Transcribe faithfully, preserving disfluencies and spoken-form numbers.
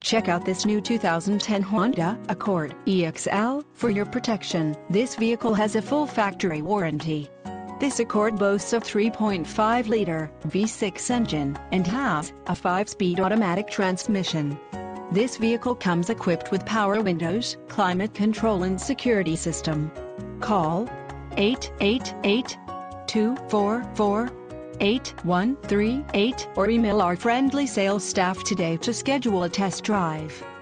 Check out this new two thousand ten Honda Accord E X L for your protection. This vehicle has a full factory warranty. This Accord boasts a three point five liter V six engine and has a five speed automatic transmission. This vehicle comes equipped with power windows, climate control and security system. Call eight eight eight, two four four, eight one three eight or email our friendly sales staff today to schedule a test drive.